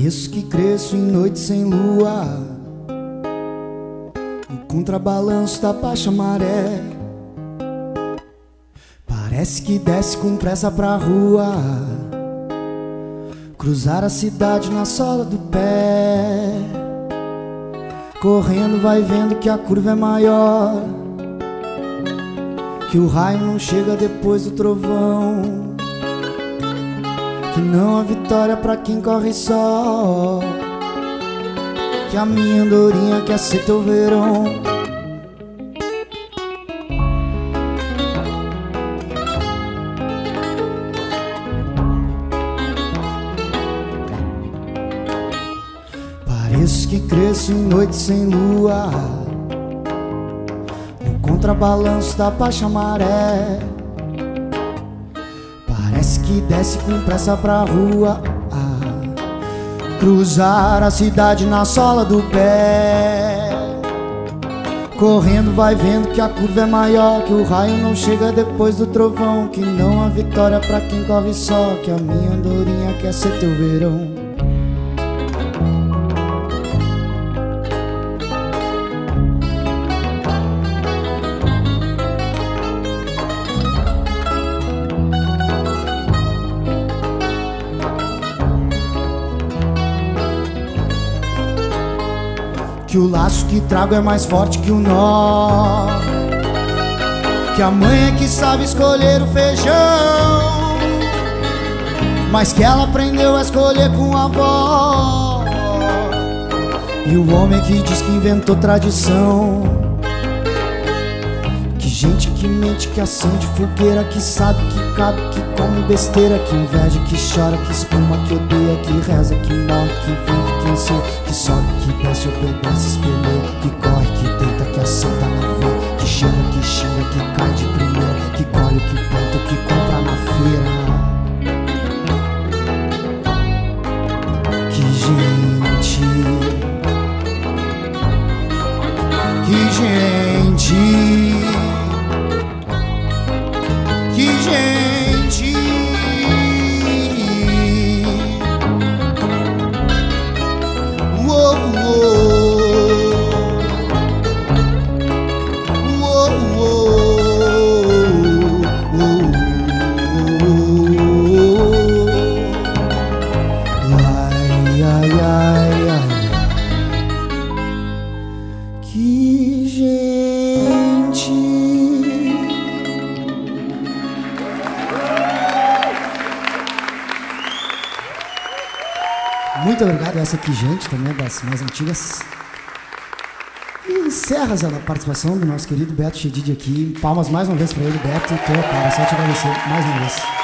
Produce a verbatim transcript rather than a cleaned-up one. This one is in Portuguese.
Pareço que cresço em noite sem lua, no contrabalanço da baixa maré. Parece que desce com pressa pra rua, cruzar a cidade na sola do pé. Correndo vai vendo que a curva é maior, que o raio não chega depois do trovão, que não há vitória pra quem corre só, que a minha andorinha quer ser teu verão. Pareço que cresço em noite sem lua, no contrabalanço da baixa maré. Parece que desce com pressa pra rua, ah, cruzar a cidade na sola do pé. Correndo vai vendo que a curva é maior, que o raio não chega depois do trovão, que não há vitória pra quem corre só, que a minha andorinha quer ser teu verão. Que o laço que trago é mais forte que o nó, que a mãe é que sabe escolher o feijão, mas que ela aprendeu a escolher com a avó. E o homem que diz que inventou tradição, que gente que mente, que acende fogueira, que sabe, que cabe, que come besteira, que inveja, que chora, que espuma, que odeia, que reza, que morre, que vive, que ensina, que sobe, que desce, obedece, espelha, que corre, que deita, que aceita na veia, que chega, que xinga, que cai de primeira, que colhe, que planta, que compra na feira. Que gente, que gente, que gente. Uou, uou, uou, uou, uou. Ai, ai, ai, ai. Que gente. Muito obrigado, essa aqui, gente, também é das mais antigas. E encerra a participação do nosso querido Beto Chedid aqui. Palmas mais uma vez para ele, Beto. Tô, cara, só te agradecer mais uma vez.